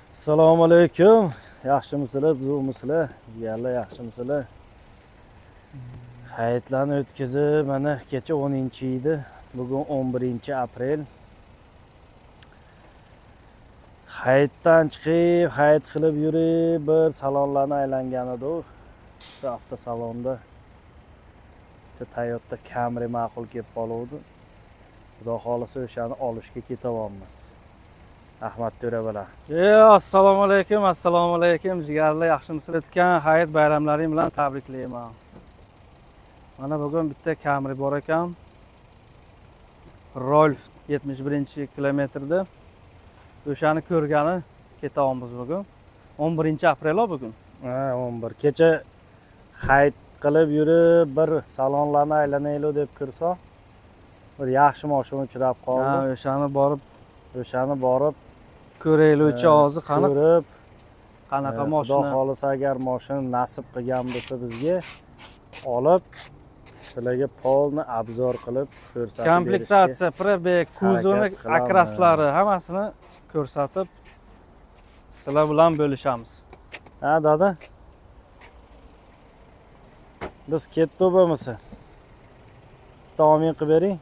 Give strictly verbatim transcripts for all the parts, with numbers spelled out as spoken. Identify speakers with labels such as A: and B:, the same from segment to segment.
A: Assalomu alaykum. Yaxshimisizlar, buzukmisizlar? Yalla yaxshimisizlar? Hayitlarni o'tkazib, mana kecha o'ninchi edi. Bugun o'n birinchi aprel. Hayitdan chiqib, hayit qilib yurib, bir salonlarni aylangan edik. Shu avtosalonda Toyota Camry ma'qul kelib qoldi. Xudo xolisa o'shani olishga ketyapmiz. Ahmad To'ra bilan. Assalomu alaykum, assalomu alaykum. Jigarlar, yaxshimisizlar? O'tgan hayit bayramlaring bilan tabriklayman. Mana bugun bitta Camry bor ekan. Rolf yetmish birinchi kilometrda. O'shani ko'rgani ketyapmiz bugun. o'n birinchi aprel bugun. Ha, o'n bir. Kecha hayit qilib yurib, bir salonlarni aylanaylik deb kirsa, bir yaxshi mashina uchrab qoldi. Ha, o'shani borib, o'shani borib ko'raylik hozir qani ko'rib, qanaqa mashina. Xudo xolisa agar mashina nasib qilgan bo'lsa bizga olib sizlarga polni obzor qilib ko'rsatib berishga. Komplektatsiya, probek, kuzovni akraslari hammasini ko'rsatib sizlar bilan bo'lishamiz. Ha, dada. Biz ketdik bo'lmasa. Taomin qilib bering.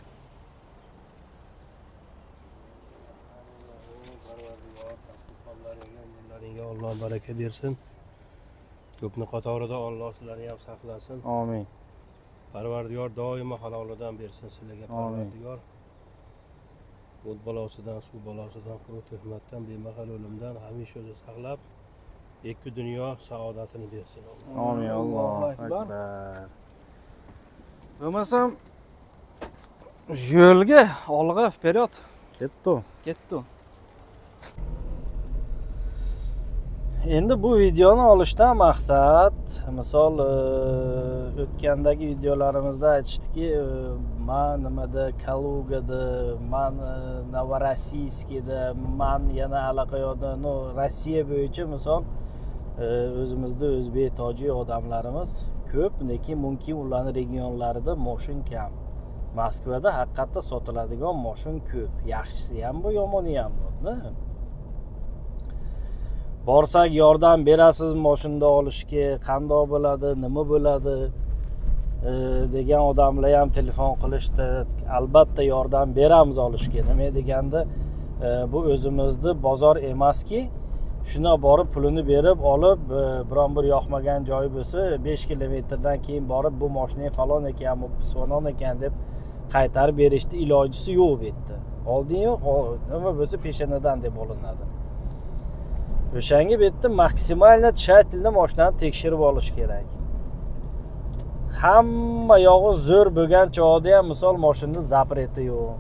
B: Alloh baraka bersin. Ko'pni qatorida Alloh sizlarni ham saqlasin.
A: Amin.
B: Parvardigor doimo halolidan bersin sizlarga. Parvardigor o't balosidan, suv balosidan, quruq tuhmatdan, bemahal o'limdan hamisha o'zi saqlab, ikki dunyo saodatini bersin.
A: Amin. Allohu akbar. Bo'lmasam yo'lga, olg'a, vперед. Ketdi. Ketdi. Endi bu videoni olishdan maqsad, misol o'tgandagi videolarimizda aytishdiki, men nimada Kalugada, men Novorossiyskda, men yana allaqayoqda, no Rossiya bo'yicha misol o'zimizda o'zbek, tojik odamlarimiz ko'p, lekin mumkin ularning regionlarida mashina kam. Moskvada haqiqatda sotiladigan mashina ko'p. Yaxshisi ham bu, yomoni ham bu. Borsak yordam berasiz mashinada olishga, qanday bo'ladi, nima bo'ladi degan odamlar ham telefon qilishdi. Albatta yordam beramiz olishga. Nima deganda bu o'zimizning bozor emaski, shuna borib pulini berib olib, biron bir yoqmagan joyi bo'lsa, besh kilometrdan keyin borib bu mashina falon ekan, bu pisvonon ekan deb qaytarib berishdi, ilojisi yo'q bu yerda. Olding-yu, nima bo'lsa peshanadan deb olinadi. O'shanga bu yerda maksimalni tshaytilni mashinani tekshirib olish kerak. Hamma yog'i zo'r bo'lgan chog'da ham misol mashinani zapreti yo'q.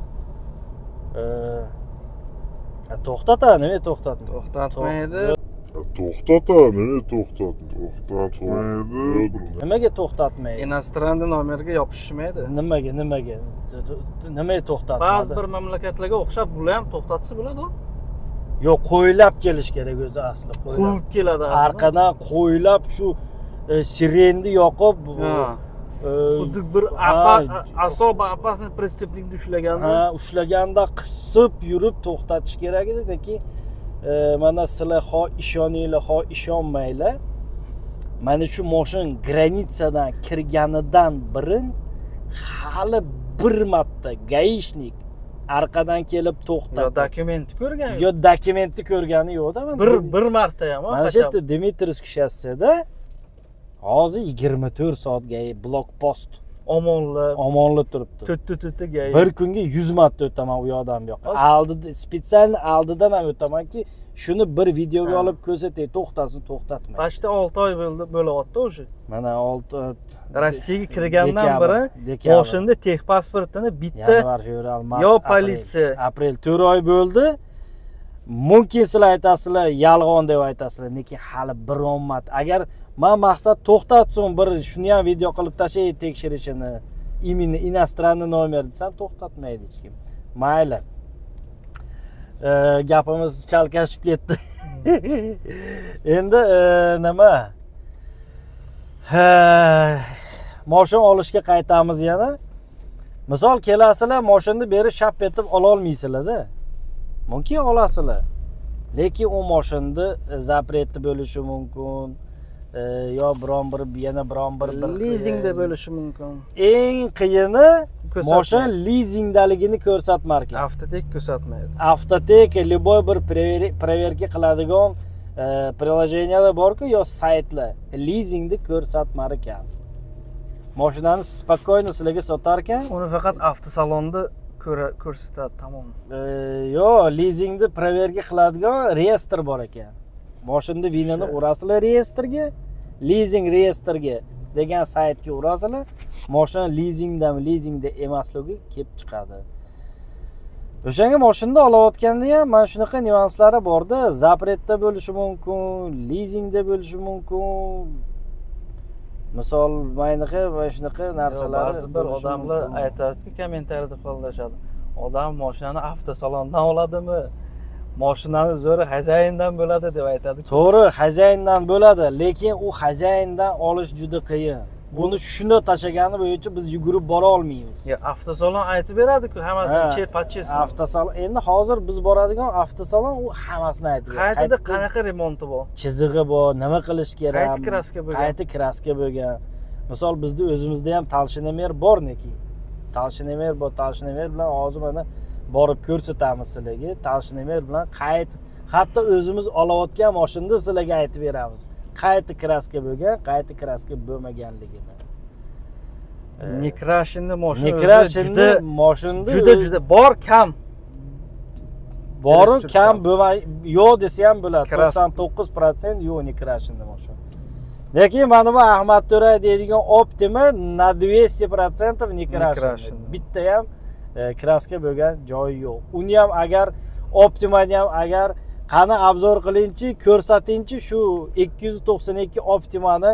A: E to'xtatadi, nima to'xtatmaydi? To'xtatmaydi.
C: To'xtatadi, nima to'xtatmaydi? To'xtatmaydi.
A: Nimaga to'xtatmaydi?
D: Inostranda nomerga yopishmaydi.
A: Nimaga, nimaga? Nimaga to'xtatmaydi?
D: Ba'zi bir mamlakatlarga o'xshab bular ham to'xtatsa bo'ladi.
A: Yo'q, qo'ylab kelish kerak o'zi asli.
D: Qo'yib keladi.
A: Arqadan qo'ylab shu sirenni yoqib,
D: xuddi bir asoba opasniy prestupnikni ushlaganda,
A: ha, ushlaganda qisib yurib to'xtatish kerak edi, lekin mana sizlar xo ishoninglar, xo ishonmanglar. Mana shu mashina granitsadan kirganidan birin hali bir marta gaishnik arqadan kelib to'xtatdi.
D: Yo dokumenti ko'rgan yo'q.
A: Yo dokumenti ko'rgani yo'q-da.
D: Bir bir marta ham.
A: Mana shu yerda Dmitrievsk shassida hozir yigirma to'rt soatga blokpost
D: omonlab,
A: omonlab turibdi.
D: To'rtta-to'rtta gay.
A: Bir kunga yuz marta o'taman u yoqdan bu yoqqa. Oldida, spesial oldidan ham o'tamanki, shuni bir videoga olib ko'rsatay, to'xtasin, to'xtatmay.
D: Pashta olti oy bo'ldi, bo'lyapti o'sha.
A: Mana olti
D: Rossiyaga kirgandan beri mashinada texpasportini bitta
A: yanvar, fevral, mart,
D: yo politsiya,
A: aprel to'rt oy bo'ldi. Mumkin sizlar aytasizlar, yolg'on deb aytasizlar, lekin hali biron marta. Agar men maqsad to'xtatsin, bir shuni ham video qilib tashay tekshirishini, imini inostranda nomer desam to'xtatmaydi hech kim. Mayli. Gapimiz chalkashib ketdi. Endi nima? Mashina olishga qaytamiz yana. Misol kelasizlar, mashinani berib shap etib ola olmaysizlar-da. Mumkin olasizlar. lekin u mashinani zapreti bo'lishi mumkin, yo biron bir yana biron bir
D: lizingda bo'lishi mumkin.
A: Eng qiyini mashin lizingdaligini ko'rsatmar ekan.
D: Avtotek ko'rsatmaydi.
A: Avtotek любой bir проверка qiladigan приложениялар bor-ku, yo saytlar lizingni ko'rsatmar ekan. Mashinani spokойно sizlarga sotar ekan.
D: Uni faqat avtosalonda ko'rsatadi, tamom.
A: Yo, lizingni проверка qiladigan reyestr bor ekan. Mashinani vinini urasizlar reyestrga, lizing reyestrga degan saytga urasizlar, mashina lizingdami, lizingda emasligi kelib chiqadi. O'shanga mashinani olayotganda ham mana shunaqa nyuanslari borda, zapretda bo'lishi mumkin, lizingda bo'lishi mumkin. Misol, maynaqa va shunaqa narsalar
D: bir odamlar aytadi-ku, kommentariyada qo'llashadi. Odam mashinani avtosalondan oladimi? Mashinani zo'ri xazayindan bo'ladi deb aytadi.
A: To'g'ri, xazayindan bo'ladi, lekin u xazayindan olish juda qiyin. Buni shuni tashagani bo'yicha biz yugurib bora olmaymiz.
D: Ya, avtosalon aytib beradi-ku, hammasini chet-patchesini.
A: Avtosalon, endi hozir biz boradigan avtosalon u hammasini aytib beradi.
D: Qaytida qanaqa remonti bor?
A: Chizig'i bor, nima qilish kerak?
D: Qayta kraska bo'lgan.
A: Qayta kraska bo'lgan. Misol bizda o'zimizda ham talshinamer bor neki. Talshinamer bor, talshinamer bilan hozir mana borib ko'rsatamiz sizlarga. Talshinamer bilan qayt, hatto o'zimiz olayotgan mashinani sizlarga aytib beramiz. Qayta kraska bo'lgan, qayta kraska bo'lmaganligini.
D: Nekrashinni mashina
A: Nekrashinni mashinada
D: juda juda bor, kam.
A: Boru kam bo'lmay, yo'q desa ham bo'ladi. to'qson to'qqiz foiz yo'q nekrashinni mashina. Lekin mana bu Ahmad To'ray deydigan Optima na двести процентов nekrashin. Bitta ham kraska bo'lgan joyi yo'q. Uni ham agar Optimani ham agar qani obzor qilinchi, ko'rsatingchi shu ikki yuz to'qson ikki Optimani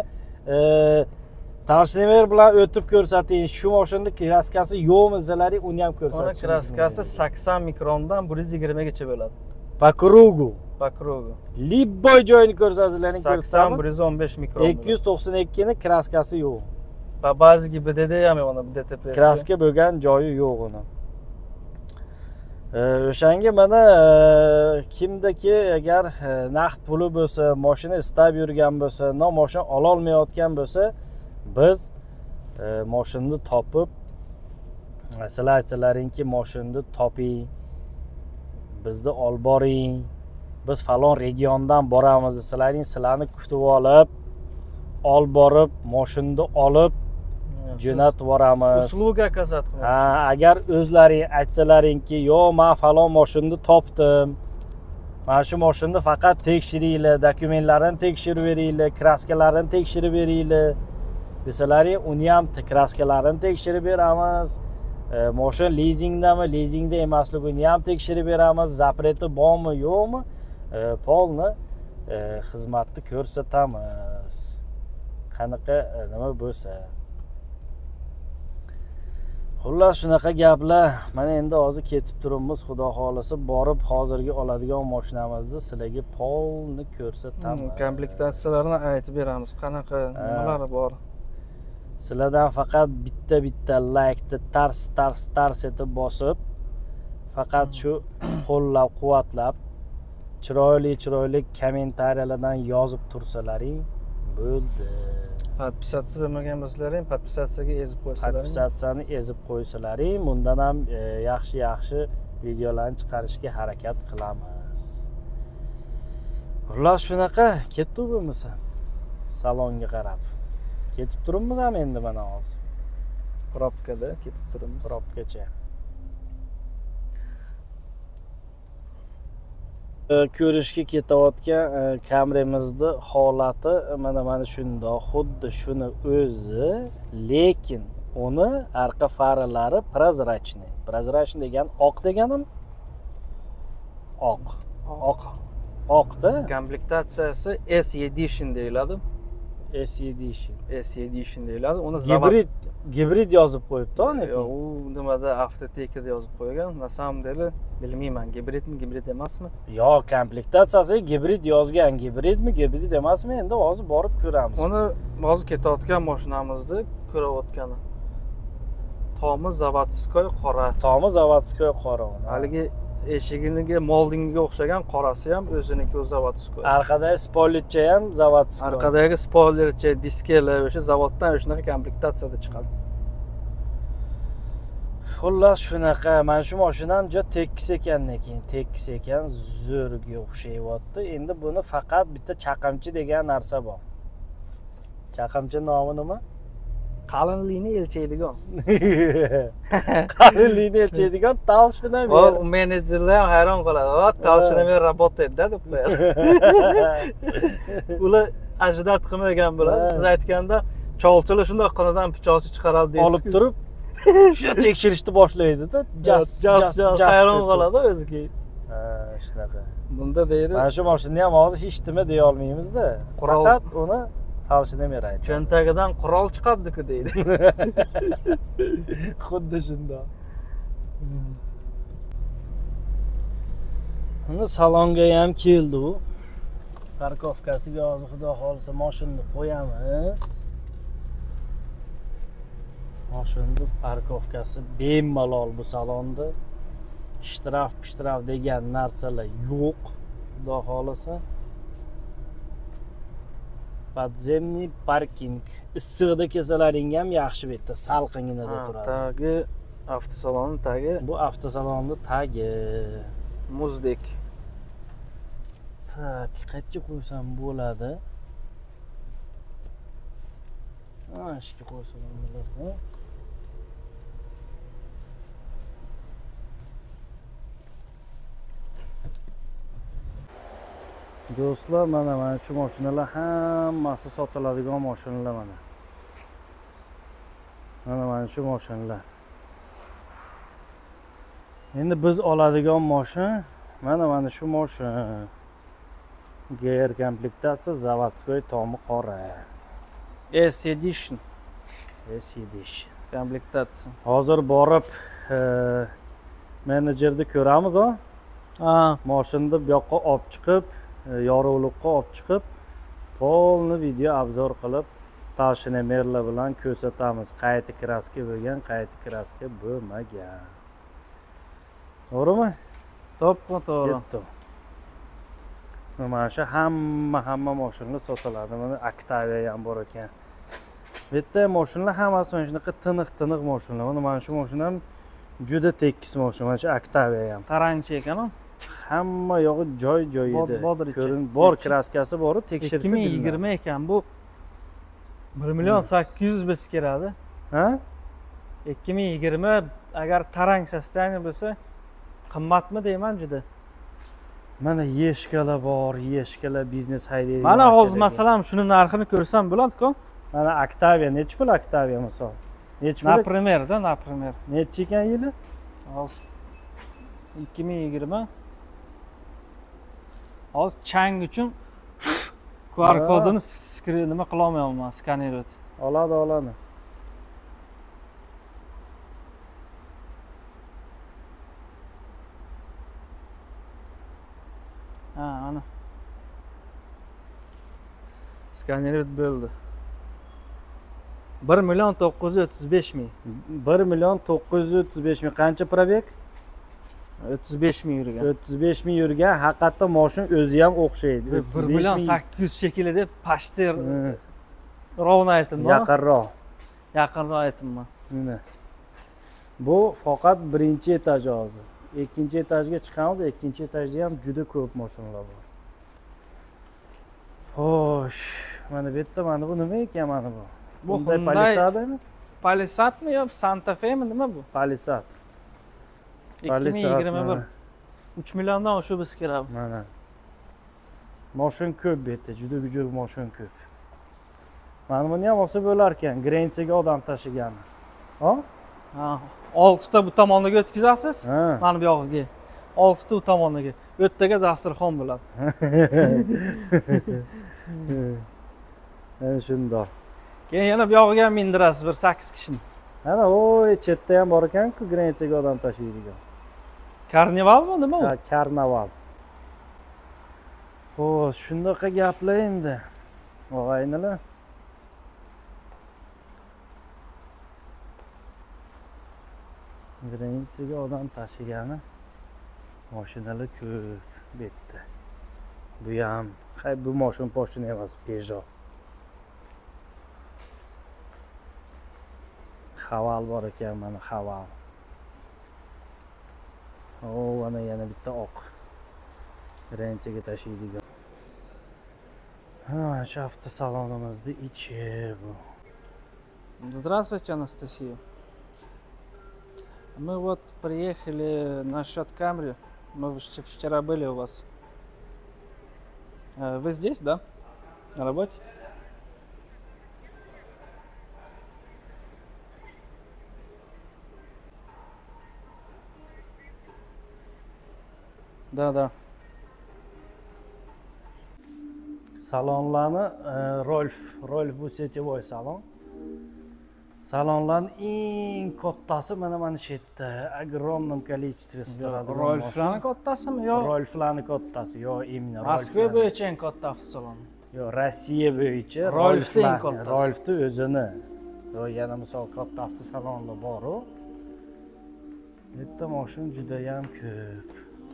A: talshinamer bilan o'tib ko'rsating. Shu mashinada kraskasi yo'qmi desalaring, uni ham ko'rsating.
D: Uni kraskasi sakson mikrondan bir yuz yigirma gacha bo'ladi.
A: Po krugu.
D: Po krugu.
A: Libboy joyini ko'rsatizlarning ko'rsatamiz.
D: sakson bir yuz o'n besh mikron.
A: ikki yuz to'qson ikki ni kraskasi yo'q.
D: Va ba'zi B D D ham yo'q, B D T P.
A: Kraska bo'lgan joyi yo'q uni. O'shanga mana kimdaki agar naqd puli bo'lsa, mashina istab yurgan bo'lsa, no mashina ola olmayotgan bo'lsa, biz mashinani topib, sizlar aytlaringki, mashinani toping, bizni olib boring, biz falon regiondan boramiz desalaring, sizlarni kutib olib, olib borib, mashinani olib jo'natib boramiz.
D: Usluga kasat qilamiz.
A: Ha, agar o'zlaring aytsalaringki, "Yo'q, men falon mashinani topdim. Mana shu mashinani faqat tekshiringlar, dokumentlarini tekshirib beringlar, kraskalarini tekshirib beringlar." desalaring, uni ham kraskalarini tekshirib beramiz. Mashina lizingdami, lizingda emasligini ham tekshirib beramiz. Zapreti bormi, yo'qmi? Polni xizmatni ko'rsatamiz. Qanaqa nima bo'lsa. Xullas shunaqa gaplar. Mana endi hozir ketib turibmiz, xudo xolasa borib hozirgi oladigan mashinamizni sizlarga polni ko'rsatamiz.
D: Komplektatsiyalarini aytib beramiz, qanaqa nimalari bor.
A: Sizlardan faqat bitta-bitta like-ni tars tars tars etib bosib, faqat shu qo'llab-quvvatlab, chiroyli-chiroyli kommentariyalardan yozib tursalaring, bo'ldi.
D: Podpisatsiya bo'lmagan bo'lsalaring, podpisatsiyaga ezib qo'ysalaring.
A: Podpisatsiyani ezib qo'ysalaring, bundan ham yaxshi-yaxshi videolarni chiqarishga harakat qilamiz. Xullas shunaqa, ketdik bo'lmasa salonga qarab. Ketib turibmiz ham endi mana hozir.
D: Probkada ketib turibmiz.
A: Probkacha. Ko'rishga ketayotgan Camry'mizni holati mana mana shundoq, xuddi shuni o'zi, lekin uni orqa faralari prozrachniy. Prozrachniy degan oq deganim? Oq. Oq. Oqda.
D: Komplektatsiyasi S Edition deyiladi.
A: S Edition.
D: S Edition deyiladi. Uni
A: gibrid gibrid yozib qo'yibdi-ku.
D: Yo'q, u nimada avtotekada yozib qo'ygan. Na samom deli bilmayman, gibridmi, gibrid emasmi?
A: Yo'q, komplektatsiyasi gibrid yozgan. Gibridmi, gibrid emasmi? Endi hozir borib ko'ramiz.
D: Uni hozir ketayotgan mashinamizni ko'rayotgani. Tomi zavodskoy qora.
A: Tomi zavodskoy qora.
D: Haligi eshiginiga moldingiga o'xshagan qorasi ham o'ziniki o'z zavodskoy.
A: Arkadagi spoilercha ham zavodskoy.
D: Arkadagi spoilercha, diskelar o'sha zavoddan shunaqa komplektatsiyada chiqadi.
A: Xullas shunaqa. Mana shu mashina ham juda tekis ekan lekin, tekis ekan, zo'rga o'xshayapti. Endi buni faqat bitta chaqamchi degan narsa bor. Chaqamchi nomi nima?
D: Qalinlikni elchaydigan.
A: Qalinlikni elchaydigan talshinamer.
D: O menejerlar ham hayron qoladi. "O, talshinamer работает-da" deb qo'yadi. Ular ajdat qilmagan bo'ladi. Siz aytganda cholchilar shunday qonidan pichoqchi chiqaradi deysiz.
A: Olib turib shu tekshirishni boshlaydi-da. Jas, jas, jas.
D: Hayron qoladi o'ziga.
A: Ha, shunaqa.
D: Bunda deydi.
A: Mana shu mashinani ham hozir hech nima deya olmaymiz-da. Faqat uni talshinamer aytadi.
D: Cho'ntagidan qurol chiqadi-ku deydi.
A: Xuddi shunday. Uni salonga ham keldi u. Parkovkasiga hozir xudo xolisa mashinani qo'yamiz. Mashinning parkovkasi bemalol bu salonda. Shtraf, shtraf degan narsalar yo'q, xudo xolisa. Podzemniy parking. Issiqda kesalaring ham yaxshi bu yerda, salqinginada turadi.
D: Tagi avtosalonning tagi.
A: Bu avtosalonning tagi.
D: Muzdek.
A: Tak, qayerga qo'ysam bo'ladi? Ha, ishga qo'ysam bo'ladi. Do'stlar, mana mana shu mashinalar hammasi sotiladigan mashinalar mana. Mana mana shu mashinalar. Endi biz oladigan mashina mana mana shu mashina. Gear komplektatsiya zavodskoy tomi qora.
D: S edition.
A: S edition.
D: Komplektatsiya.
A: Hozir borib menejerni ko'ramiz, o.
D: Ha,
A: mashinani bu yoqqa olib chiqib, yorug'likqa olib chiqib, polni video obzor qilib, talshinamerlar bilan ko'rsatamiz. Qayta kraska bo'lgan, qayta kraska bo'lmagan. To'g'rimi?
D: to'ppa to'g'ri.
A: Mana shu hamma hamma mashinalar sotiladi. Mana Octavia ham bor ekan. Bu yerda mashinalar hammasi mana shunaqa tiniq-tiniq mashinalar. Mana shu mashina ham juda tekis mashina. Mana shu Octavia ham.
D: Taranchi ekan u.
A: Hamma yog'i joy-joyida. Ko'rin bor, kraskasi bor, tekshirsa
D: ikki ming yigirma ekan bu. bir million sakkiz yuz biz keladi.
A: Ha?
D: ikki ming yigirma agar tarang sostoyaniya bo'lsa, qimmatmi deyman juda.
A: Mana yeshkalar bor, yeshkalar biznes haydaydi.
D: Mana hozir masalan shuni narxini ko'rsam bo'ladi-ku.
A: Mana Octavia nechi pul Octavia misol? Nechi pul?
D: Например, da, например.
A: Nechi ekan yili?
D: Hozir ikki ming yigirma. Hozir chang uchun Q R kodini nima qila olmayapman, skanerovat.
A: Oladi, oladi.
D: Ha, ana. Skanerovat bo'ldi. bir million to'qqiz yuz o'ttiz besh ming.
A: bir million to'qqiz yuz o'ttiz besh ming. Qancha probeg?
D: o'ttiz besh ming yurgan.
A: o'ttiz besh ming yurgan. Haqiqatda mashina o'zi ham o'xshaydi.
D: bir million sakkiz yuz shekilli deb pashter rovna aytdim.
A: Yaqinroq.
D: Yaqinroq aytdim.
A: Mana. Bu faqat birinchi etaj hozir. Ikkinchi etajga chiqamiz. Ikkinchi etajda ham juda ko'p mashinalar bor. Xo'sh, mana bu yerda mana bu nima ekan mana bu?
D: Bu
A: Hyundai Palisadami?
D: Palisadmi yo Santa Fe'mi nima bu?
A: Palisad.
D: ikki ming yigirma bir. uch milliondan oshib biz kelamiz.
A: Mana. Mashina ko'p bu yerda, juda juda mashina ko'p. Mana buni ham olsa bo'lar ekan, Grensiyaga odam tashigan. Ha?
D: Ha, oltita bu tomonga o'tkazasiz.
A: Ha.
D: Mana bu yog'iga. oltita u tomonga. O'rtaga dasturxon bo'ladi.
A: Mana shundoq.
D: Keyin yana bu yog'iga mindirasiz bir sakkiz kishini.
A: Ana oy chetda ham bor ekan-ku Grensiyaga odam tashiydigan.
D: Karnivalmi nima u?
A: Ha, karnaval. Xo'sh, shundaqa gaplar endi. Og'aynilar. Grensiyaga odam tashigani Mashinalar ko'p bu yerda. Bu ham, hay bu mashina poshina emas, Peugeot. Haval bor ekan, mana Haval. O, ana yana bitta oq. Rensiga tashiydigan. Mana shu avtosalonimizda ichi bu.
D: Здравствуйте, Анастасия. Мы вот приехали насчет Камри. Мы вч- вчера были у вас. Э, Вы здесь, да? На работе? Да, да.
A: Salonlarni e, Rolf, Rolf bu setivoy salon. Salonlarning eng kattasi mana mana shu yerda, огромном количестве turadigan
D: Rolflarni kattasimi yo
A: Rolflarning kattasi, yo именно
D: Moskva
A: Rolflar.
D: bo'yicha eng katta avtosalon?
A: Yo, Rossiya bo'yicha
D: Rolf'ning
A: Rolflar,
D: kattasi.
A: Rolf'ni o'zini. Yo, yana misol katta avtosalonlar bor-ku. Bu yerda mashina juda ham ko'p.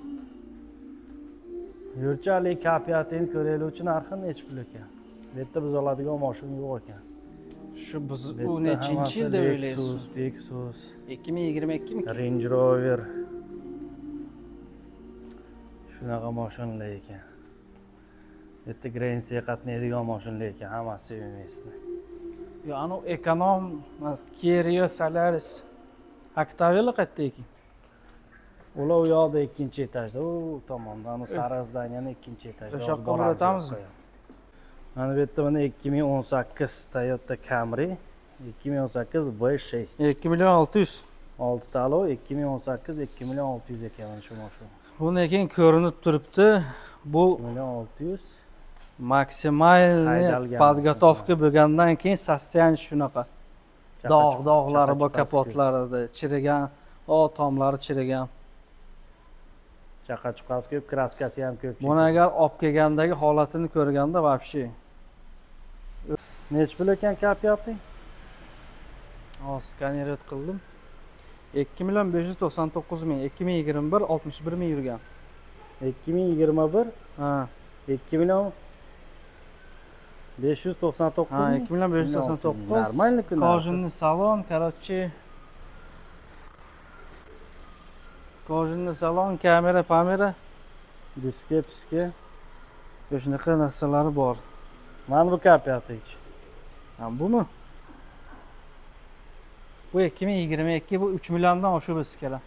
A: Yo'lchalik kapiyatini ko'raylik narxi necha pul ekan? Bu yerda biz oladigan mashina yo'q ekan.
D: Shu biz
A: Bu
D: u
A: yerda
D: nechinchi
A: hammasi
D: yil deb
A: Lexus,
D: o'ylaysiz?
A: Lexus,
D: ikki ming yigirma ikkimi?
A: Range Rover. Shunaqa mashinalar ekan. Bu yerda Grensiya qatnaydigan mashinalar ekan, hammasi sevimliysizlar.
D: Yo, anu ekonom Kia Rio Solaris Octavia'lar qayerda ekan?
A: Ular u yoqda ikkinchi etajda, u tomonda, anu sari zdaniyaning ikkinchi etajida.
D: O'sha yoqqa o'tamizmi?
A: Mana bu yerda mana ikki ming o'n sakkiz Toyota Camry, ikki ming o'n sakkiz V шесть.
D: ikki million olti yuz.
A: olti talov, ikki ming o'n sakkiz ikki million olti yuz ekan mana shu mashina.
D: Buni keyin ko'rinib turibdi. Bu
A: ikki million olti yuz.
D: maksimalniy
A: Haydalgan
D: podgotovka bo'lgandan keyin soстояние shunaqa. Dog',
A: Chaqa-
D: dog'lari bor,
A: chaqa-
D: kapotlarida chirigan, o tomlari chirigan.
A: Chaqa chiqasi ko'p, kraskasi ham ko'p.
D: Buni agar olib kelgandagi holatini ko'rganda вообще
A: Necha pul ekan kapiyati?
D: hozir skaneriyat qildim. ikki million besh yuz to'qson to'qqiz ming, ikki ming yigirma bir oltmish bir ming yurgan.
A: ikki ming yigirma bir
D: Ha,
A: ikki million besh yuz to'qson to'qqiz
D: ha,
A: ming.
D: ikki million besh yuz to'qson to'qqiz.
A: Нормальный ku.
D: Kojinli salon, короче. Kojinli salon, kamera, kamera.
A: Diske, piske.
D: Shunaqa narsalari bor.
A: Mana bu kapiyati ichi.
D: Ha, bumi? Bu ikki ming yigirma ikki, bu uch milliondan oshib o'sish kerak.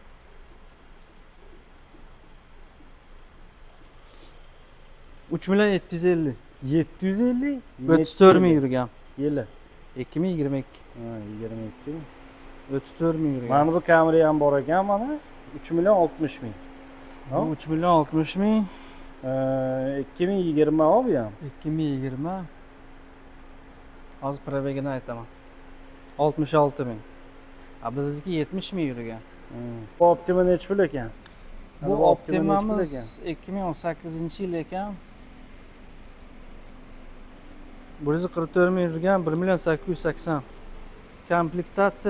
D: uch million yetti yuz ellik.
A: yetti yuz ellik.
D: o'ttiz to'rt ming yurgan.
A: Yili.
D: ikki ming yigirma ikki.
A: Ha, yigirma ikki.
D: o'ttiz to'rt ming yurgan.
A: Mana bu Camry ham bor ekan mana. uch million oltmish ming.
D: Bu uch million oltmish ming.
A: ikki ming yigirma olib ham.
D: ikki ming yigirma. Hozir probegini aytaman. oltmish olti ming. Ha, bizniki yetmish ming yurgan.
A: Bu Optima necha pul ekan?
D: Bu
A: Optima necha pul
D: Optimamiz
A: ekan?
D: ikki ming o'n sakkizinchi yil ekan. bir yuz qirq to'rt ming yurgan, bir million sakkiz yuz sakson. Komplektatsiya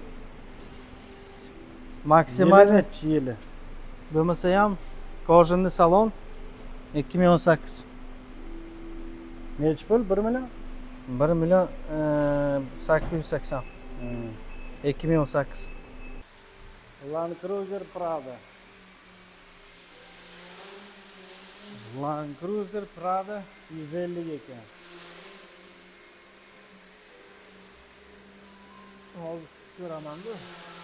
D: maksimal
A: Yili nechi yili?
D: bo'lmasa ham kojinli salon ikki ming o'n sakkiz.
A: Necha pul? bir million?
D: bir million sakkiz yuz sakson. ikki ming o'n sakkiz.
A: Land Cruiser Prado.
D: Land Cruiser Prado
A: yuz ellik ekan.
D: hozir ko'raman-da.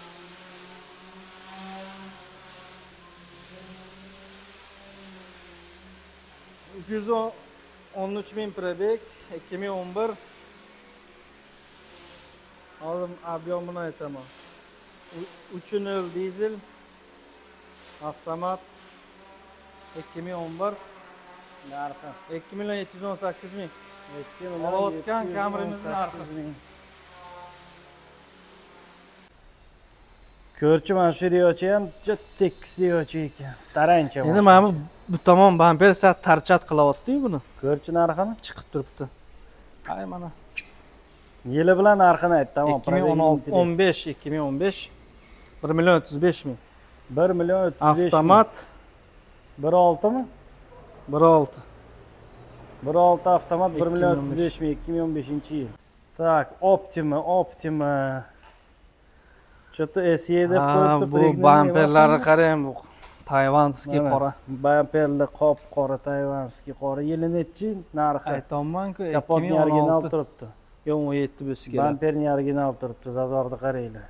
D: uch yuz o'n uch ming probeg, ikki ming o'n bir. Hozir объемini aytaman. uch nol dizel avtomat ikki ming o'n bir
A: Narxi
D: ikki million yetti yuz o'n sakkiz ming.
A: ikki million
D: Olayotgan
A: yetti yuz o'n
D: Camry'miz narxi.
A: sakkiz ming. Ko'rchi mana shu riyochi ham juda tekis riyochi ekan. Tarancha.
D: Endi mana bu bu tomon bamper sal tarchat qilyapti-yu buni.
A: Ko'rchi narxini?
D: Chiqib turibdi. Ay mana
A: Yili bilan narxini ayt, tamom.
D: ikki ming o'n olti o'n besh ikki ming o'n besh bir million o'ttiz besh ming.
A: bir million o'ttiz besh ming.
D: Avtomat
A: bir oltimi?
D: bir olti.
A: bir olti avtomat bir million o'ttiz besh ming ikki ming o'n beshinchi yil. Tak, Optima, Optima. Что-то S E deb qo'yibdi.
D: Bu bamperlarni qarang, bu tayvanskiy qora.
A: Bamperli qop qora tayvanskiy qora. Yili nechi narxi?
D: Aytolman-ku,
A: Kapotni original turibdi.
D: o'n yetti bo'lsa kerak.
A: Bamperni original turibdi, zazorni qaranglar.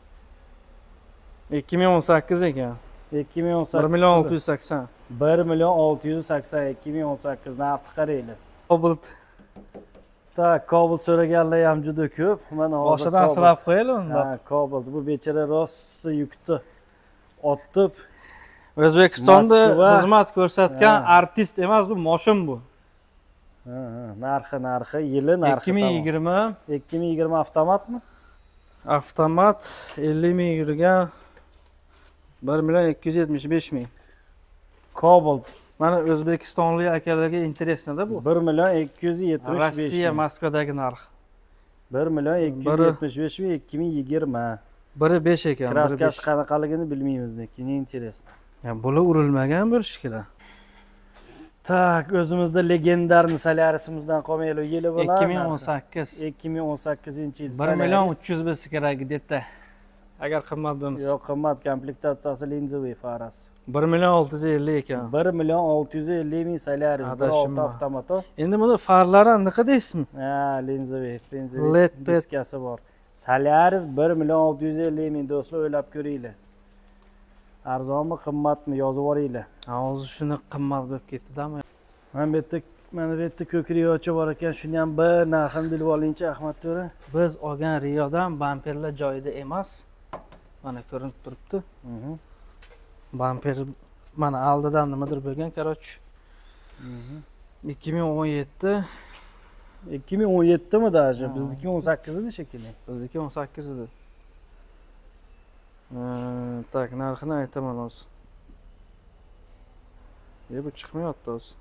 D: ikki ming o'n sakkiz ekan.
A: ikki ming o'n sakkiz.
D: bir million olti yuz sakson.
A: bir million olti yuz sakson ikki ming o'n sakkiz narxi qaranglar.
D: Cobalt.
A: Tak, Cobalt so'raganlar ham juda ko'p. Mana hozir
D: Boshidan silab qo'yaylik unda.
A: Ha, Cobalt bu bechara rosa yukni otib
D: O'zbekistonda
A: Moskva.
D: xizmat ko'rsatgan
A: Ha.
D: artist emas, bu moshin bu.
A: Ha, ha, narxi narxi yili narxi.
D: ikki ming yigirma
A: ikki ming yigirma avtomatmi?
D: avtomat ellik ming yurgan bir million ikki yuz yetmish besh ming.
A: Cobalt
D: Mana o'zbekistonlik akalarga interesda bu.
A: bir million ikki yuz yetmish besh
D: Rossiya
A: ming.
D: Moskvadagi narx.
A: bir million ikki yuz yetmish besh ming ikki ming yigirma.
D: biri besh ekan.
A: Kraskasi qanaqaligini bilmaymiz lekin interesno.
D: Ya bular urilmagan bo'lishi kerak.
A: Tak, o'zimizda legendarni Solaris'imizdan qolmaylik yili bilan.
D: ikki ming o'n sakkiz.
A: ikki ming o'n sakkizinchi yil.
D: bir million uch yuz bo'lsa kerak debdi. Agar qimmat bo'lmasa.
A: Yo'q, qimmat komplektatsiyasi linzoviy farasi.
D: bir million olti yuz ellik ekan.
A: bir million olti yuz ellik ming Solaris, bir
D: Adashim
A: olti
D: bor.
A: avtomat.
D: Endi buni farlari anaqa deysizmi?
A: Ha, linzoviy, linzoviy
D: Led
A: diskasi bor. Solaris bir million olti yuz ellik ming do'stlar, o'ylab ko'ringlar. Arzonmi, qimmatmi yozib yuboringlar.
D: Hozir shuni qimmat bo'lib ketdi-da.
A: Mana bu yerda, mana bu yerda ko'k riyochi bor ekan, shuni ham bir narxini bilib olingchi Ahmad to'ra.
D: Biz olgan Riyodan bamperlar joyida emas. Mana ko'rinib turibdi.
A: Mhm.
D: Bamper mana oldidan nimadir bo'lgan, qaroch. ikki ming o'n yetti,
A: ikki ming o'n yettimi даже? Bizniki o'n sakkiz edi shekilli.
D: bizniki o'n sakkiz edi. Tak, narxini aytaman hozir. E bu chiqmayapti hozir.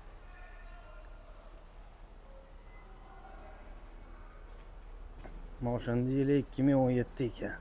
A: Mashina yili ikki ming o'n yetti ekan.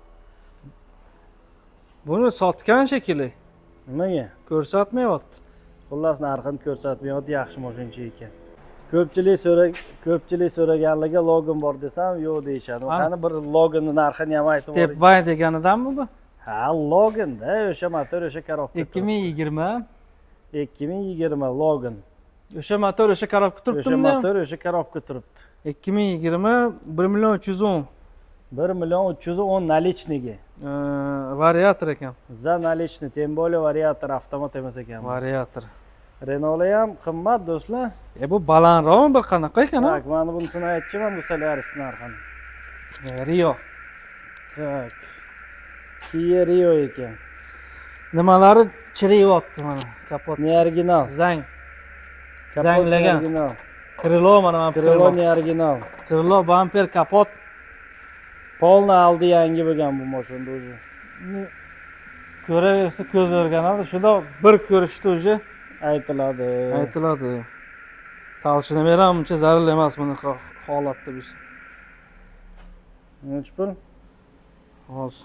D: Buni sotgan shekilli.
A: Nimaga?
D: Ko'rsatmayapti.
A: Xullas narxini ko'rsatmayapti, yaxshi mashina ekan. Ko'pchilik so'ra ko'pchilik so'raganlarga login bor desam, yo'q deyishadi. Qani bir loginning narxini ham aytib
D: Step
A: boring.
D: Y deganidanmi bu?
A: Ha, loginda o'sha motor, o'sha korobka.
D: ikki ming yigirma.
A: ikki ming yigirma login.
D: O'sha motor o'sha korobka
A: O'sha
D: turibdimi?
A: motor, o'sha korobka turibdi.
D: ikki ming yigirma bir million uch yuz o'n.
A: bir million uch yuz o'n наличныйga.
D: Variator ekan.
A: За наличный, тем более variator avtomat emas ekan.
D: Variator.
A: Renault ham qimmat do'stlar.
D: E bu balandroqmi bir qanaqa ekan?
A: Tak, mana bunisini aytchiman, bu Solaris narxini.
D: Rio.
A: Tak. Kia Rio ekan.
D: Nimalari chiriyapti mana kapot.
A: Ne original.
D: Zang.
A: Kapot
D: Zanglagan.
A: original.
D: Krilo mana mana
A: Krilo
D: krilo.
A: ne original.
D: Krilo, bamper, kapot.
A: Polni aldi yangi bo'lgan bu mashinada o'zi.
D: Ko'raversa ko'z o'rganadi. Shunda bir ko'rishda o'zi
A: Aytiladi.
D: aytiladi. Talshinaver ham uncha zarur emas bunaqa holatda biz.
A: Nechi pul?
D: Hozir.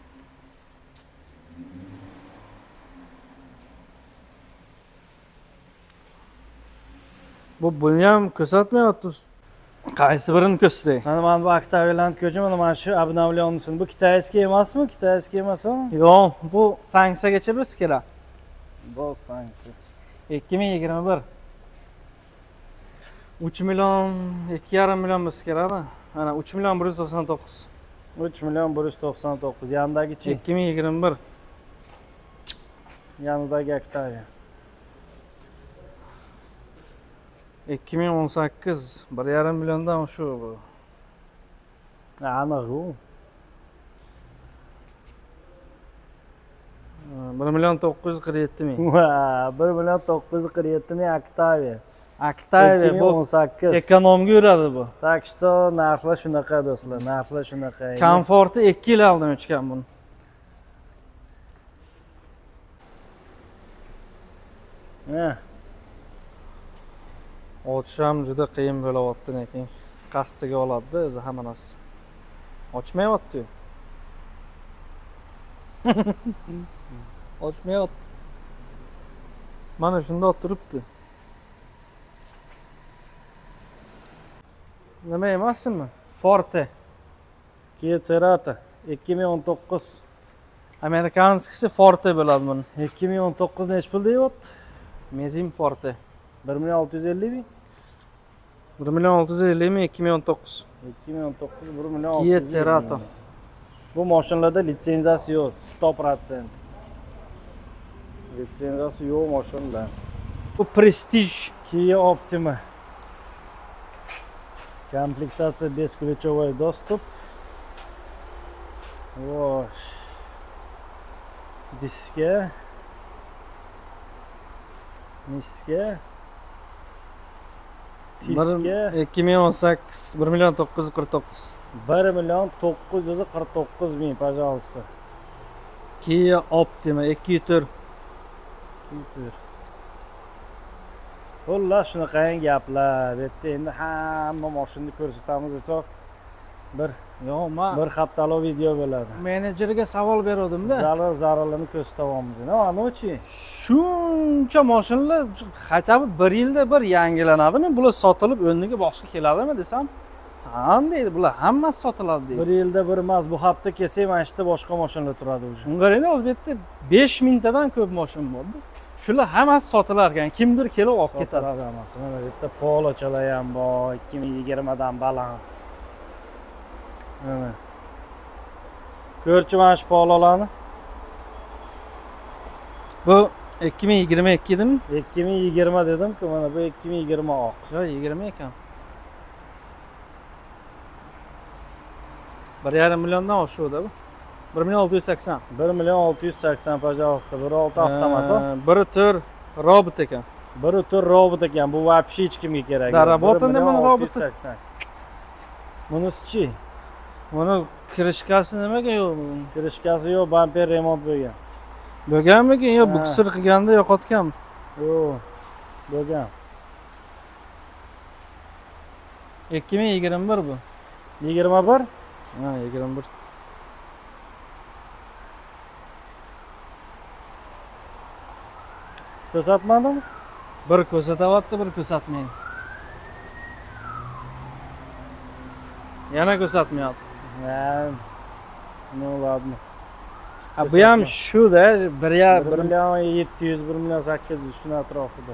D: Bu buni ham ko'rsatmayapti. Qaysi birini ko'rsatay?
A: Mana mana bu Octavialand ko'cha, mana mana shu обновленныйsini. Bu kitayskiy emasmi? Kitayskiy emasmi?
D: Yo'q, bu sanksiyagacha bo'lsa kerak.
A: Bu sanksiya.
D: ikki ming yigirma bir. uch million, ikki yarim million bo'lsa kerak-da. Mana uch million bir yuz to'qson to'qqiz.
A: uch million bir yuz to'qson to'qqiz. Yandagichi?
D: ikki ming yigirma bir.
A: Yanidagi Octavia.
D: ikki ming o'n sakkiz, bir yarim milliondan shu bu.
A: Aniq u.
D: bir million to'qqiz yuz qirq yetti ming.
A: Va, bir million to'qqiz yuz qirq yetti ming Octavia.
D: Octavia bu
A: o'n sakkiz.
D: ekonomga yuradi bu.
A: Tak что narxlar shunaqa do'stlar, narxlar shunaqa.
D: Komforti ikki yil oldin o'chgan buni.
A: Ha.
D: Ochish ham juda qiyin bo'layapti, lekin qastiga oladi-da o'zi hamma narsa. Ochmayapti. Ochmayapti. Mana shundoq turibdi. Nima emasmi? Forte.
A: Kia Cerato ikki ming o'n to'qqiz.
D: Amerikanskisi Forte bo'ladi buni.
A: ikki ming o'n to'qqiz necha pul deyapti?
D: Mezim Forte.
A: bir million olti yuz ellik ming.
D: bir million olti yuz ellik ming ikki ming o'n to'qqiz.
A: ikki ming o'n to'qqiz bir million olti
D: Kia
A: yuz ellik
D: Cerato.
A: ming. Bu mashinalarda litsenziyasi yo'q, yüz foiz. Litsenziyasi yo'q mashinada.
D: Bu Prestige.
A: Kia Optima. Komplektatsiya бесключевой достуp. Vosh. Diska. Miska. Tiska.
D: ikki ming o'n sakkiz bir million to'qqiz yuz qirq to'qqiz.
A: bir million to'qqiz yuz qirq to'qqiz ming, пожалуйста.
D: Kia Optima ikki yuz to'rt.
A: Xullas shunaqangi gaplar. Bu yerda endi hamma mashinani ko'rsatamiz desa bir
D: Yo'q, men
A: bir haftalik video bo'ladi.
D: menejerga savol berdim-da.
A: Zarar zararlarni ko'rsatamiz. Nima, anochi?
D: Shuncha mashinalar xatabi bir yilda bir yangilanadimi? Bular sotilib o'rniga boshqa keladimi desam, ha deydi, bular hammasi sotiladi deydi.
A: Bir yilda bir emas, bu hafta kelsak mana shu yerda boshqa mashinalar turadi o'zi.
D: Ungariyada O'zbekda besh mingtadan ko'p mashina bor. Shular hammasi sotilar ekan, kimdir kelib olib ketadi.
A: Hammasi. Mana bu yerda Polochalar ham bor, ikki ming yigirmadan baland. Mana. Ko'rchi mana shu Pololarni.
D: Bu ikki ming yigirma ikki edimi?
A: ikki ming yigirma dedim-ku, mana bu ikki ming yigirma oq.
D: Yo'q, yigirma ekan. bir yarim milliondan oshuvdi bu. bir million olti yuz sakson.
A: bir million olti yuz sakson, пожалуйста. bir olti avtomat.
D: biri to'rt robot ekan.
A: Biri tur robot ekan. Bu вообще hech kimga kerak yo'q.
D: Darabotin nima robot?
A: Bunisi-chi?
D: Buni kirishkasi nimaga yo'q?
A: Kirishkasi yo'q, bamper remont bo'lgan.
D: Bo'lganmikin? Yo'q,
A: Ha.
D: buksir qilganda yo'qotganmi?
A: Yo'q, bo'lgan.
D: ikki ming yigirma bir bu.
A: yigirma bir?
D: Ha, yigirma bir.
A: Ko'rsatmadimi?
D: Bir ko'rsatyapti, bir ko'rsatmaydi. Yana ko'rsatmayapti.
A: Ha. No, ladno.
D: Ha, bu ham shu-da, bir ya
A: bir million yetti yuz, bir million sakkiz yuz shuna atrofida.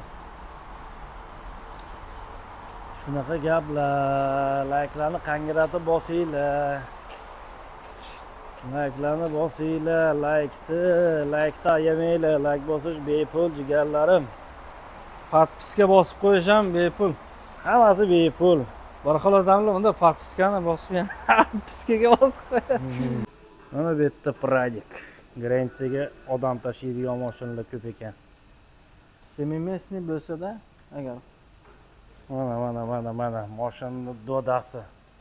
A: Shunaqa gaplar. Like'larni qangiratib bosinglar. Like'larni bosinglar, like'ni, like'ni ayamanglar. Like bosish bepul jigarlarim.
D: podpiska bosib qo'yish ham bepul.
A: Hammasi bepul.
D: Bir xil odamlar unda podpiskani bosib yana podpiskaga bosib qo'yadi.
A: Mana bu yerda Pradik. Grentsiyaga odam tashiydigan mashinalar ko'p ekan.
D: Semimesni bo'lsa-da, agar
A: Mana mana mana mana mashinaning dodasi.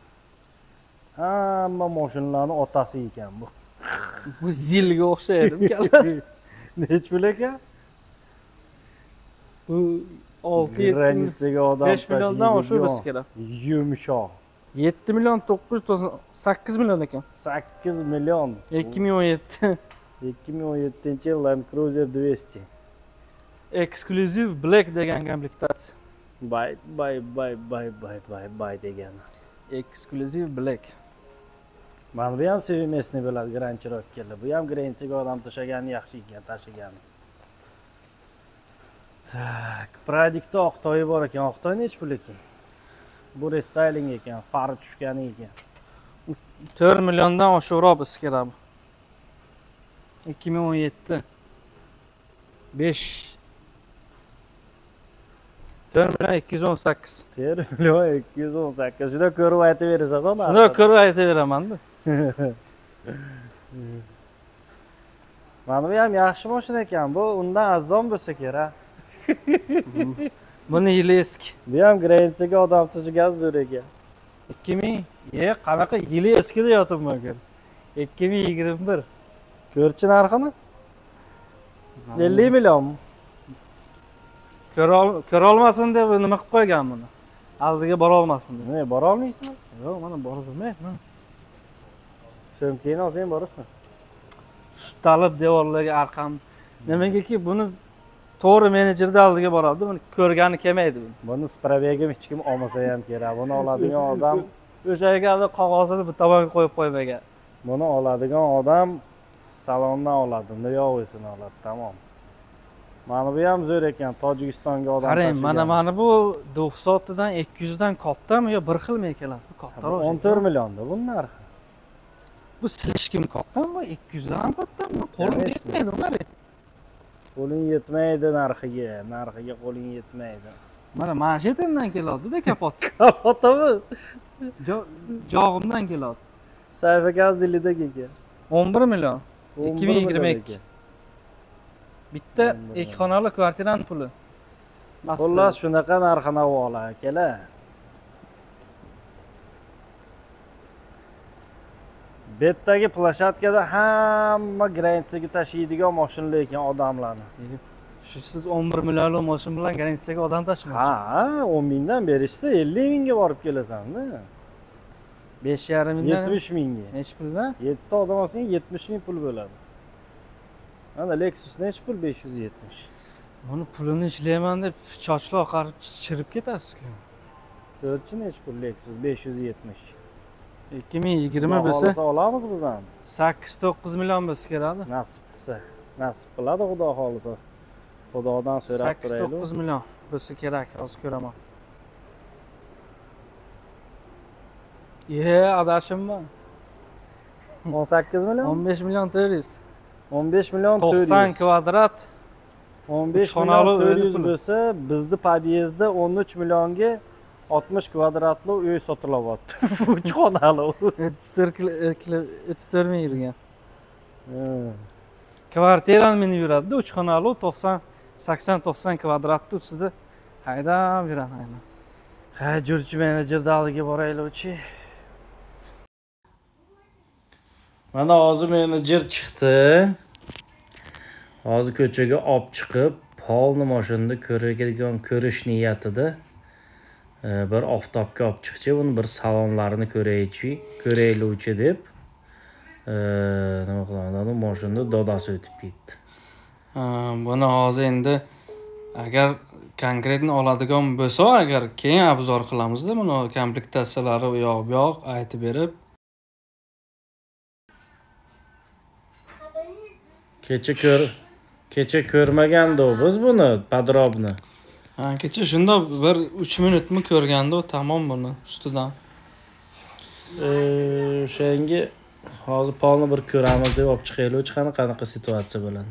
A: Hamma mashinalarning otasi ekan bu.
D: bu zilga o'xshaydi ukalar.
A: Nech pul ekan?
D: Bu olti yetti
A: Grentsiyaga odam
D: besh milliondan oshib biz kerak.
A: Yumshoq.
D: yetti million to'qqiz yuz to'qson sakkiz million ekan.
A: sakkiz million.
D: ikki ming o'n yetti.
A: ikki ming o'n yettinchi yil Land Cruiser двести.
D: Eksklyuziv Black degan komplektatsiya.
A: Bay bay bay bay bay bay bay degan.
D: Eksklyuziv Black.
A: Mana bu ham sevimesni bo'ladi, Grand Cherokee. Bu ham Grentsiyaga odam tashagani yaxshi ekan, tashigani. Tak, Pradikda oqtoyi bor ekan. Oqtoy nech pul ekan? Bu restyling ekan, fari tushgani ekan.
D: to'rt milliondan oshiqroq biz kerak bu. ikki ming o'n yetti. besh to'rt million ikki yuz o'n sakkiz.
A: to'rt million ikki yuz o'n sakkiz. Juda ko'rib aytaverasiz-da.
D: Shuni ko'rib aytaveraman-da.
A: Mana bu ham yaxshi mashina ekan. Bu undan arzon bo'lsa kerak.
D: Buni yili eski.
A: Bu ham Grentsiyaga odam tashigan zo'r ekan.
D: ikki ming, ye, qanaqa yili eskida yotibman ekan. ikki ming yigirma bir.
A: Ko'rchi narxini? ellik million.
D: Ko'ra olmasin deb nima qilib qo'ygan buni. Aldiga bora olmasin deb.
A: Ne, bora olmaysan?
D: Yo'q, mana borib bilmayman.
A: So'mkani olsang borasan.
D: Sutalib devorlarga arqam. Nimagaki buni to'g'ri menejerni oldiga boradi, buni ko'rgani kelmaydi buni.
A: Buni sprabegim hech kim olmasa ham kerak. Buni oladigan odam
D: O'sha yerga qog'ozini bir tomonga qo'yib qo'ymagan.
A: buni oladigan odam salondan oladi, noyovisini oladi, tamom. Mana bu ham zo'r ekan, Tojikistonga odam tashigan.
D: Qarang, mana mana bu to'qson dan ikki yuz dan kattami yo bir xilmi ekanlar? Bu kattaroq.
A: o'n to'rt millionda bu narxi.
D: Bu silishkim kattami? bu ikki yuz dan ham kattami? Qo'lim yetmaydi, qarang.
A: Qo'ling yetmaydi narxiga, narxiga qo'ling yetmaydi.
D: Mana manshetimdan keladi-da kapot.
A: Kapotami?
D: Jog'imdan keladi.
A: Sayfiga zilidagi ekan.
D: o'n bir million. ikki ming yigirma ikki. Bitta ikki xonali kvartiraning puli.
A: Xullas shunaqa narx-navolar akalar. Betdagi plashatkada hamma grantsiyaga tashiydigan mashinalar ekan odamlarni.
D: Shu siz o'n bir millionlik mashina bilan grantsiyaga odam tashimoqchi.
A: Ha, o'n mingdan berishsa ellik mingga borib kelasan-da.
D: besh yarim mingdan.
A: yetmish mingga.
D: Nechi pulda?
A: yetti ta odam olsang yetmish ming pul bo'ladi. Mana Lexus nechi pul? besh yuz yetmish.
D: Buni pulini ishlayman deb chochlar oqarib chirib ketasiz-ku.
A: Ko'rchi nechi pul Lexus? besh yuz yetmish.
D: ikki ming yigirma bo'lsa
A: olamiz biz ham.
D: sakkiz to'qqiz million bo'lsa kerak.
A: Nasib qilsa, nasib qiladi Xudo xolisa. Xudodan so'rab turaylik.
D: sakkiz to'qqiz million bo'lsa kerak, hozir ko'raman. Ye, adashimman.
A: o'n sakkiz million?
D: o'n besh million to'rt yuz.
A: o'n besh million to'rt yuz.
D: to'qson kvadrat.
A: o'n besh million to'rt yuz bo'lsa, bizni podyezdda o'n uch millionga oltmish kvadratli uy sotilyapti. uch xonali.
D: o'ttiz to'rt ming yurgan. Kvartirani minib yuradi, uch xonali to'qson sakson to'qson kvadratni ustida haydab yuradi aynan.
A: Ha, jurchi menejerni oldiga boraylik-chi. Mana hozir menejer chiqdi. Hozir ko'chaga olib chiqib, polni mashinani ko'radigan ko'rish niyatida bir oftobga olib chiqchi, buni bir salonlarini ko'raychi, ko'raylikchi deb nima qiladi, mashinada dodasi o'tib ketdi.
D: Buni hozir endi agar konkretni oladigan bo'lsa, agar keyin obzor qilamiz-da, buni komplektatsiyalari u yoq bu yoq aytib berib.
A: Kecha ko'r kecha ko'rmaganda biz buni podrobni.
D: Ha, kecha shunda bir uch minutmi ko'rganda u tamom buni ustidan.
A: Eh, o'shanga hozir polni bir ko'ramiz deb olib chiqaylik, qani qanaqa situatsiya bo'ladi.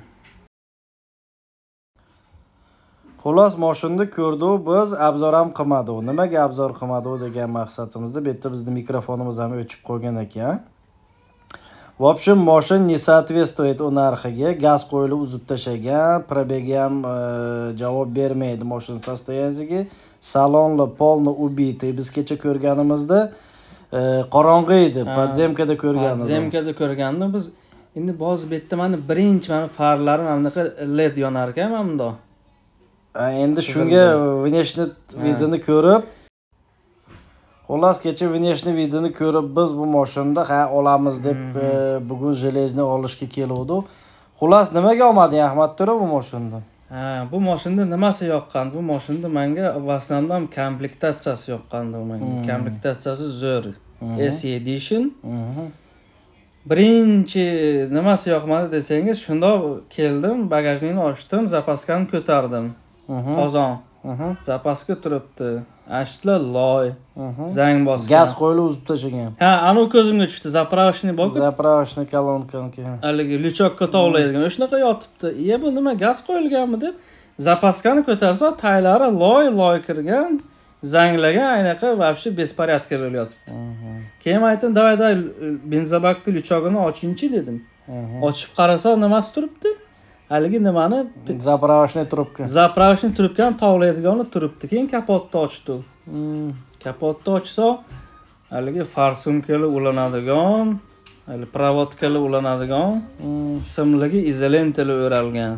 A: Xullas, mashinani ko'rdik, biz obzor ham qilmadik. Nimaga obzor qilmadik degan maqsadimizda bu yerda bizning mikrofonimiz ham o'chib qolgan ekan. В общем, mashin не соответствует u narxiga, gaz qo'yilib uzib tashagan, probegi ham javob bermaydi mashin sostoyaniyasiga. Salonli polni ubitый. Biz kecha ko'rganimizda qorong'i edi, podzemkada ko'rganmiz.
D: Podzemkada ko'rgandim biz. Endi ba'zi bu yerda mana birinchi mana farlarim ham bunaqa led yonar ekan mana bunda.
A: Endi shunga внешний vidini ko'rib, xullas kecha внешний vidini ko'rib biz bu mashinada ha olamiz deb bugun железный olishga keluvdik. Xullas nimaga olmading Ahmad To'ra bu mashinada?
D: Ha, bu mashinada nimasi yoqqan? Bu mashinada menga в основном komplektatsiyasi yoqqandi menga. Komplektatsiyasi zo'r. S Edition. Birinchi nimasi yoqmadi desangiz, shunda keldim, bagajnikni ochdim, zapaskani ko'tardim. Qozon. Zapaska turibdi. Ashla loy. Zang bosgan.
A: Gaz qo'yilib uzib tashagan.
D: Ha, anu ko'zimga tushdi. Zapravashni bor.
A: Zapravashni kolonkanki.
D: Haligi lyuchokka tovlaydigan. O'shanaqa yotibdi. "Iye, bu nima gaz qo'yilganmi?" deb zapaskani ko'tarsa, taylari loy loy kirgan, zanglagan, aynaqa вообще беспорядка bo'lib yotibdi. Keyin aytdim, "Davay, davay, benzobakni lyuchogini ochingchi" dedim. Ochib qarasa, nimasi turibdi? Haligi nimani?
A: Zapravashni trubka.
D: Zapravashni trubkani tovlaydigani turibdi. Keyin kapotni ochdi. Kapotni ochsa, haligi farsumkalar ulanadigan, hali provodkalar ulanadigan, simligi izolentalar o'ralgan.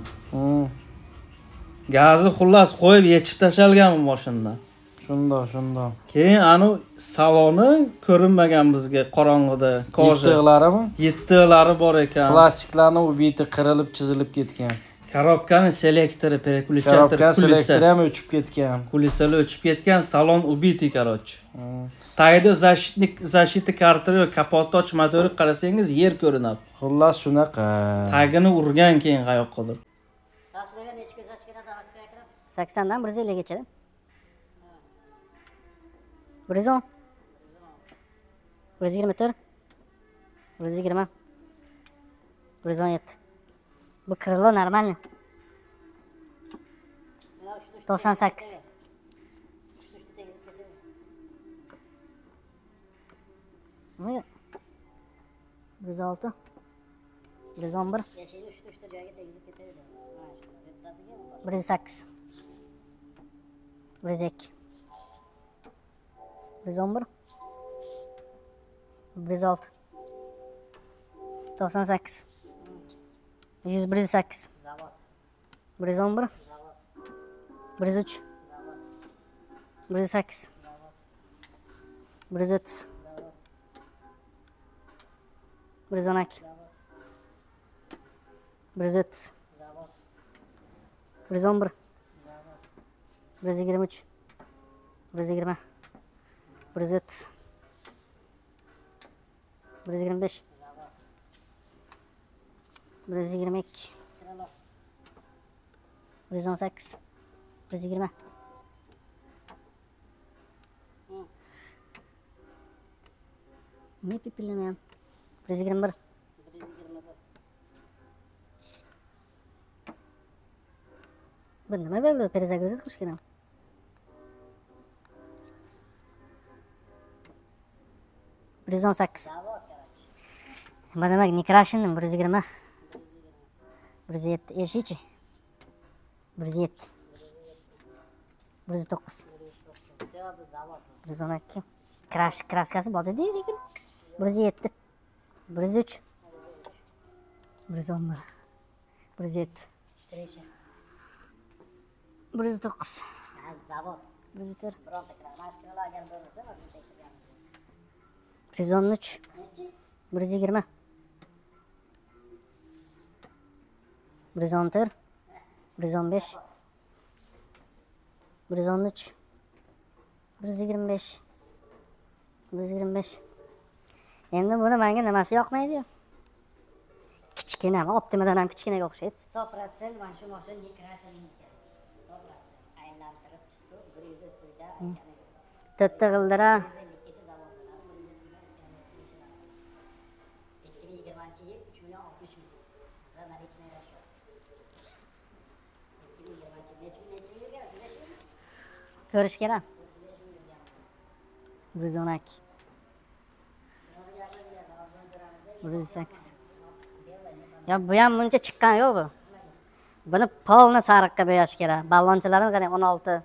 D: Gazni xullas qo'yib yechib tashalgan bu mashinada.
A: Shunda, shunda.
D: Keyin anu saloni ko'rinmagan bizga qorong'ida.
A: Yettiqlarimi?
D: Yettiqlari bor ekan.
A: Plastiklarni ubiti qirilib, chizilib ketgan.
D: Korobkani selektori, переключатель,
A: Korobka
D: kulisa.
A: selektori ham o'chib ketgan.
D: Kulisalar o'chib ketgan, salon ubitый, короче. Tayda защитник, защита kartasi yo'q, kapotni ochib motorni qarasangiz yer ko'rinadi.
A: Xullas shunaqa.
D: Tagini urgan keyin qayoqqadir.
E: saksondan bir yuz ellikgacha. bir yuz o'n. bir yuz yigirma to'rt. bir yuz yigirma. bir yuz o'n yetti. Bu krilo нормально. to'qson sakkiz. bir yuz olti. bir yuz o'n bir. bir yuz sakkiz. bir yuz ikki. bir yuz o'n bir. bir yuz olti. to'qson sakkiz. yuz bir yuz sakkiz. bir yuz o'n bir. bir yuz uch. bir yuz sakkiz. bir yuz o'ttiz. bir yuz o'n ikki. bir yuz o'ttiz. bir yuz o'n bir. bir yuz yigirma uch. bir yuz yigirma. bir yuz o'ttiz. bir yuz yigirma besh. bir yuz yigirma ikki. bir yuz o'n sakkiz. bir yuz yigirma. Ne pipillemeyem. bir yuz yigirma bir. Bu nima bo'ldi? Перезагрузить qilish kerak. bir yuz o'n sakkiz. Bu demak Nikrashinning bir yuz yigirma. bir yuz yetti eshichi. bir yuz yetti. bir yuz to'qqiz. bir yuz o'n ikki. Krash kraskasi bor edi lekin. bir yuz yetti. bir yuz uch. bir yuz o'n bir. bir yuz yetti. bir yuz to'qqiz. Zavod. bir yuz to'rt. bir yuz o'n uch. bir yuz yigirma. bir yuz o'n to'rt. bir yuz o'n besh. bir yuz o'n uch. bir yuz yigirma besh. bir yuz yigirma besh. Endi buni menga nimasi yoqmaydi? Kichkina, Optimadan ham kichkinaga o'xshaydi. sto protsent mana shu mashina Nikrashinning. sto protsent aylantirib chiqdi. bir yuz o'ttiz da to'rtta g'ildira. ikki ming yigirmanchi yil uch million oltmish ming. Zadarичный расчет. ikki ming yigirmanchi necha yilga? Ko'rish kerak. bir yuz o'n ikki. bir yuz sakkiz. Ya bu ham buncha chiqqan yo'q bu. Buni polni sariqqa bo'yash kerak. Ballonchilarni qarang o'n olti.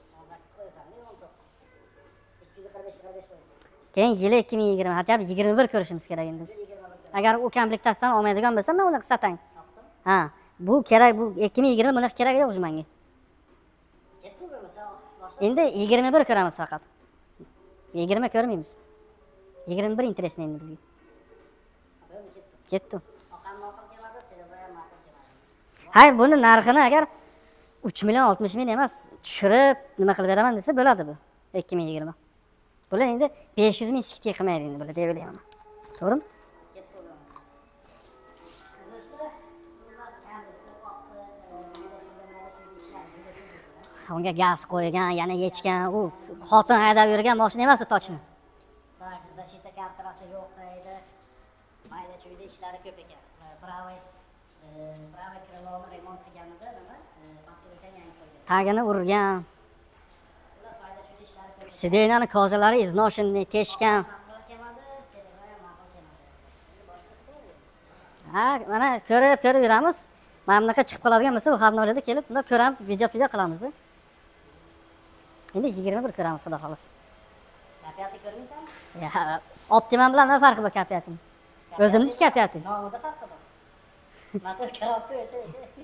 E: Keyin yili ikki ming yigirma, hatto yigirma bir ko'rishimiz kerak endi biz. Agar u komplektatsiyan olmaydigan bo'lsa, men uni satang. Ha, bu kerak, bu ikki ming yigirma buni kerak yo'q menga. Endi yigirma bir ko'ramiz faqat. yigirma ko'rmaymiz. yigirma bir interesni endi bizga. Ketdi. Hayır, buni narxini agar uch million oltmish ming emas, tushirib nima qilib beraman desa bo'ladi bu. ikki ming yigirma. Bular endi besh yuz ming sikki qilmaydi endi bular deb o'ylayman. To'g'rimi? Unga gaz qo'ygan, yana yechgan, u xotin haydab yurgan mashina emas u tochni. Защита kartrasi yo'q edi. Mayda chuyda ishlari ko'p ekan. Pravay pravay kriloni remont qilganida nima? Pankirkan yangi qo'ygan. Tagini urgan. Sidenani kozalari iznoshinni teshgan. Ha, mana ko'rib ko'rib yuramiz. Mana bunaqa chiqib qoladigan bo'lsa, bu xatnolarda kelib, bunda ko'ramiz, video-video qilamiz-da. Endi yigirma bir ko'ramiz, xudo xolos. Kapiyatni ko'rmaysanmi? Ya, Optimam bilan nima farqi bor kapiyatning? O'zimning kapiyatim. Nomida farqi bor. Motor korobka o'sha.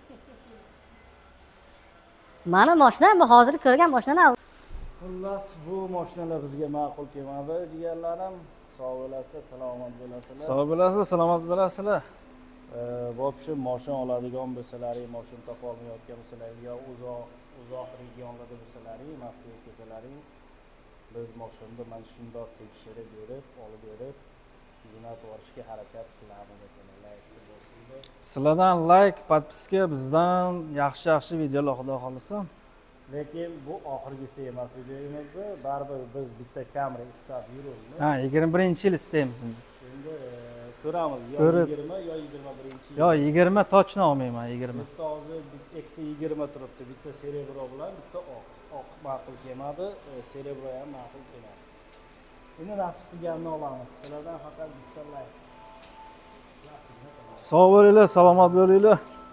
E: Mana mashina, bu hozir ko'rgan mashinalar.
A: Xullas, bu mashinalar bizga ma'qul kelmadi, jigarlarim. Sog' bo'lasizlar, salomat bo'lasizlar. Sog' bo'lasizlar, salomat bo'lasizlar. Bu общем mashina oladigan bo'lsalaring, mashina topa olmayotgan bo'lsalaring yo uzoq uzoq regionlarda bo'lsalaring, Moskvaga kelsalaring, biz mashinani mana shundoq tekshirib berib, olib berib, jo'natib yuborishga harakat qilamiz ekanlar. Sizlardan like, podpiska, bizdan yaxshi-yaxshi videolar xudo xolasa. Lekin bu oxirgisi emas videomizda, baribir biz bitta kamera istab yuribmiz. Ha, yigirma birinchi yil istaymiz endi. Endi ko'ramiz, yo yigirma yo yigirma birinchi yil. Yo yigirma tochni olmayman, yigirma. Bitta hozir ikkita yigirma turibdi, bitta serebro bilan, bitta oq. Oq ma'qul kelmadi, serebro ham ma'qul kelmadi. Endi nasib qilganini olamiz. Sizlardan faqat bitta like. Sog' bo'linglar, salomat bo'linglar.